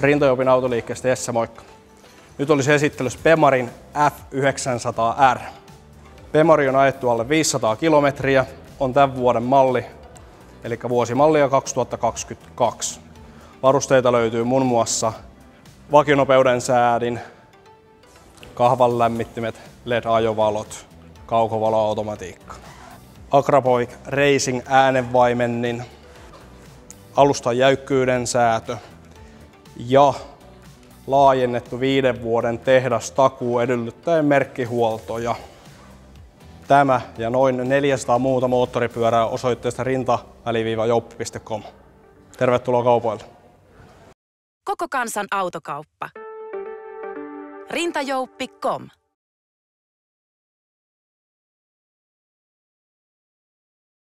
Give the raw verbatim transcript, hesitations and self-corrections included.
Rintajoupin autoliikkeestä Jesse, moikka. Nyt olisi esittelyssä Bemarin F yhdeksänsataa R. Bemari on ajettu alle viisisataa kilometriä, on tämän vuoden malli, eli vuosimallia kaksituhattakaksikymmentäkaksi. Varusteita löytyy muun muassa vakionopeuden säädin, kahvan lämmittimet, L E D-ajovalot, kaukovaloautomatiikka, Agrapoik Racing äänenvaimennin, alustan jäykkyyden säätö ja laajennettu viiden vuoden tehdastakuu edellyttäen merkkihuoltoja. Tämä ja noin neljäsataa muuta moottoripyörää osoitteesta rinta jouppi piste com. Tervetuloa kaupoille! Koko kansan autokauppa. rintajouppi piste com